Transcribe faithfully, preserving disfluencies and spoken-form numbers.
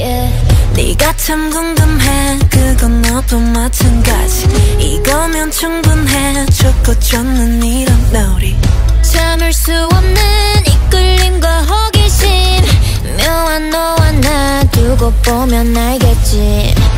yeah. 네가 참 궁금해 그건 너도 마찬가지 이거면 충분해 좋고 좋는 이런 놀이 참을 수 없는 이끌림과 호기심 묘한 너와 나 두고 보면 알겠지